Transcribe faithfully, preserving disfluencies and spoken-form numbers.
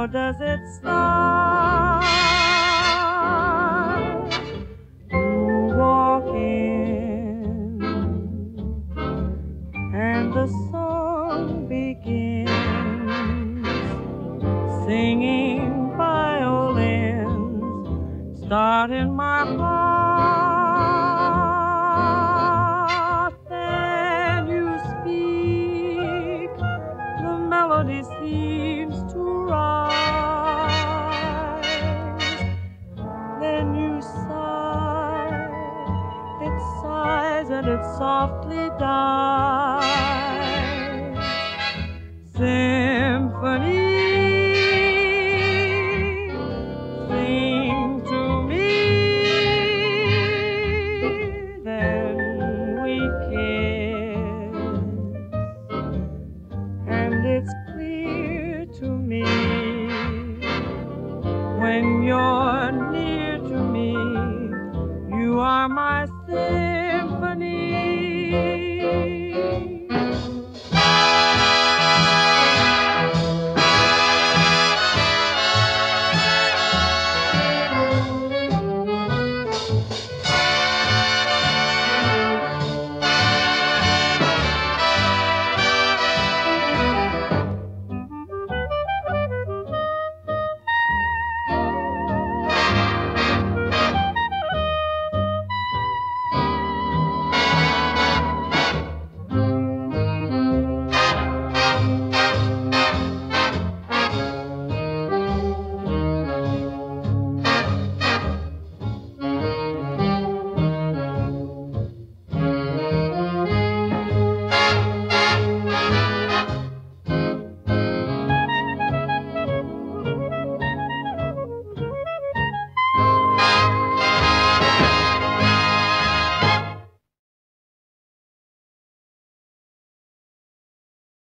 How does it start? You walk in and the song begins, singing violins start in my heart. Then you speak, the melody seems to rise. Then you sigh, it sighs and it softly dies. Symphony, sing to me. Then we kiss, and it's clear to me, when you're near to me, you are my sin.